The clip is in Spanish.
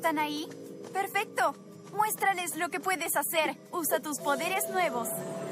¿Están ahí? ¡Perfecto! Muéstrales lo que puedes hacer. Usa tus poderes nuevos.